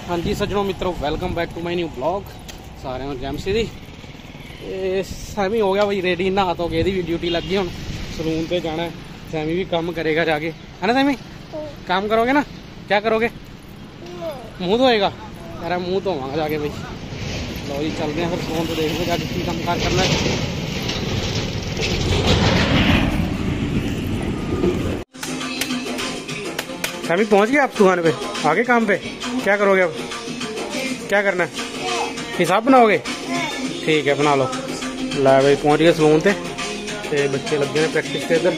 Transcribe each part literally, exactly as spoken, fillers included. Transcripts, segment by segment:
हाँ जी सज्जनों मित्रों, welcome back to my new blog. सारे जैमसी दी सैमी हो गया भाई रेडी, नहा तो गए भी ड्यूटी लग गई। हम सलून पे जाना है, सैमी भी काम करेगा जाके, है ना सैमी? काम करोगे ना? क्या करोगे? मुँह धोएगा? कह रहा मुँह धोवांगा जाके भाई। लो जी चलते हैं फिर सलून तो देखते जाके की काम कार करना है। सैमी पहुंच गए आप दुकान पे, आगे काम पे? क्या करोगे अब? क्या करना है? हिसाब बनाओगे? ठीक है बना लो। ला भाई पहुंच गए सलून पे, ते बच्चे लगे ने प्रैक्टिस के इधर।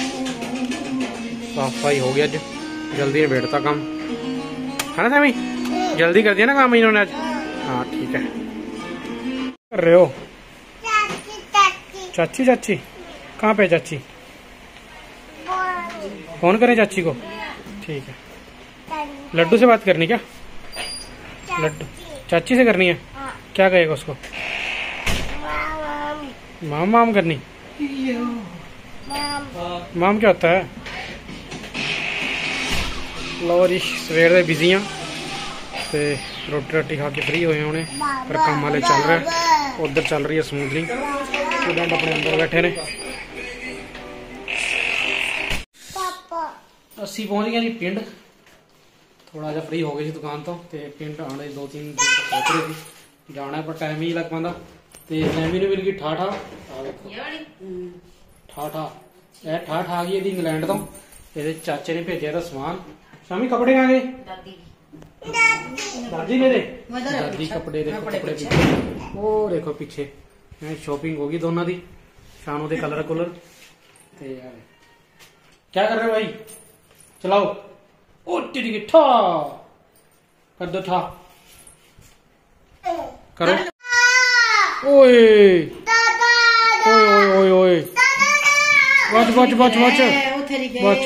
साफ सफाई हो गया, अज जल्दी निबेड़ता काम, है ना सैमी? जल्दी कर दिया ना काम इन्होंने आज। हाँ ठीक है। कर रहे हो? चाची चाची कहाँ पे? चाची फोन करें चाची को? ठीक है। लड्डू से बात करनी क्या? लड्डू चाची से करनी है? क्या कहेगा उसको? माम माम करनी? माम क्या होता है? लो जी सवेर दे बिजी हाँ, ते रोटी रोटी खा के फ्री होए होने, पर काम वाले चल रहा है। उधर चल रही है स्मूथली, स्टूडेंट अपने अंदर बैठे ने। अस्सी पहुंच गए जी पिंड, थोड़ा जा फ्री हो गए जी दुकान तो, ते पिंड आने दो तीन दिन तक सोच रहे थे जाना है, पर टाइम ही लग पाता। ते सैमी ने मिल गई ठाठा, ठाठा ए ठाठ आ गई इंग्लैंड तो। ये चाचे ने भेजा था समान। शामी कपड़े कहाँ गए? दादी ने दे दादी कपड़े देखो, कपड़े पीछे वो देखो पीछे शॉपिंग होगी दोनों दी, शानों दे कलर कुलर। ते यार क्या कर रहे हो भाई? चलाओ। ओ तेरी ठा कर दो, ठा करो। ओए ओए ओए ओए ओए बच बच बच बच बच।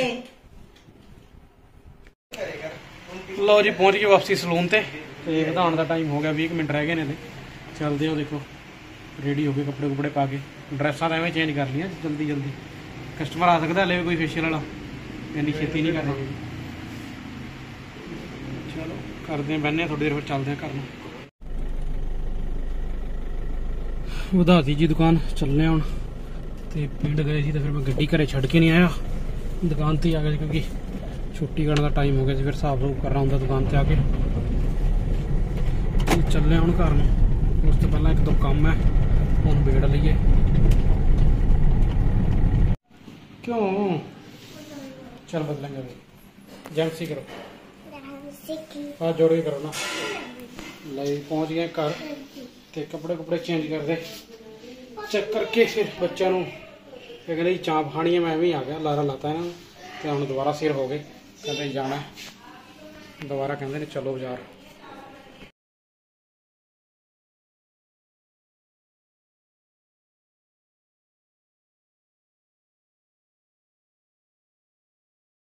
लो जी पहुंच गए वापसी सलून ते, आने का टाइम हो गया, बीस मिनट रह गए ने। चलते हो, देखो रेडी हो गए कपड़े कुपड़े पा के, ड्रैसा तो एवं चेंज कर लिया जल्दी जल्दी। कस्टमर आ सकता है कोई फेशियल वाला, इन्नी छेती नहीं करना। चलो करते हैं, बहने थोड़ी देर फिर चलते हैं घर। ਵਧਾਤੀ जी दुकान, चलने हूँ। तो पिंड गए थे तो फिर मैं गड्डी घरे छड़ के नहीं आया, दुकान पर ही आ गया क्योंकि छुट्टी करने का टाइम हो गया, फिर हिसाब सूब करना होंगे दुकान पर आके। चलने हूँ घर में, उस तो पहला एक दो काम है वो निबेड़ लीए। क्यों? चल बदलेंगे भाई, जैमसी करो, हाथ जोड़ के करो ना। ले पहुंच गए घर, ते कपड़े कुपड़े चेंज कर दे, चेक करके फिर बच्चों को कहते चाप खानी है। मैं भी आ गया, लारा लाता है ना, तो हम दोबारा सिर हो गए, कहते जाना है दोबारा, कहते चलो बाजार।